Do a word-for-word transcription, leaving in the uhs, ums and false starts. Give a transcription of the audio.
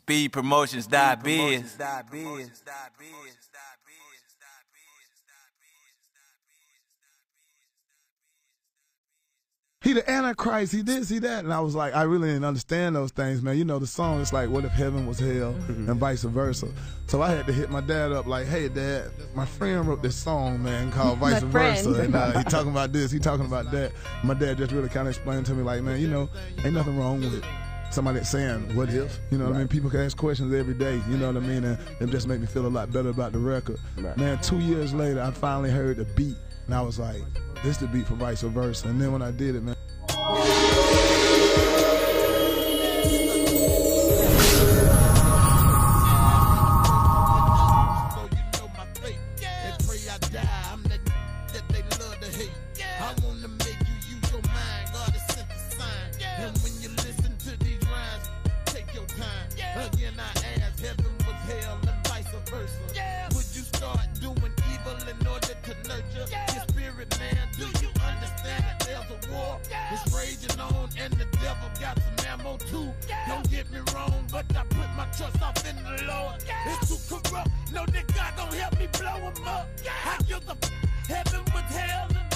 Speed Promotions dot biz. He the Antichrist, he did see that, and I was like, I really didn't understand those things, man. You know, the song is like, what if heaven was hell, and vice versa. So I had to hit my dad up like, hey, Dad, my friend wrote this song, man, called Vice Versa, and uh, he talking about this, he talking about that. My dad just really kind of explained to me like, man, you know, ain't nothing wrong with somebody saying, what if? You know what right. I mean? People can ask questions every day, you know what I mean? And it just made me feel a lot better about the record. Right. Man, two years later, I finally heard the beat, and I was like, this the beat for Vice Versa. And then when I did it, man. Again, I ask, heaven was hell and vice versa. Yeah. Would you start doing evil in order to nurture yeah. your spirit, man? Do you understand that there's a war? Yeah. It's raging on and the devil got some ammo too. Yeah. Don't get me wrong, but I put my trust off in the Lord. Yeah. It's too corrupt. Know that God gon' help me blow him up. Yeah. I give the heaven was hell and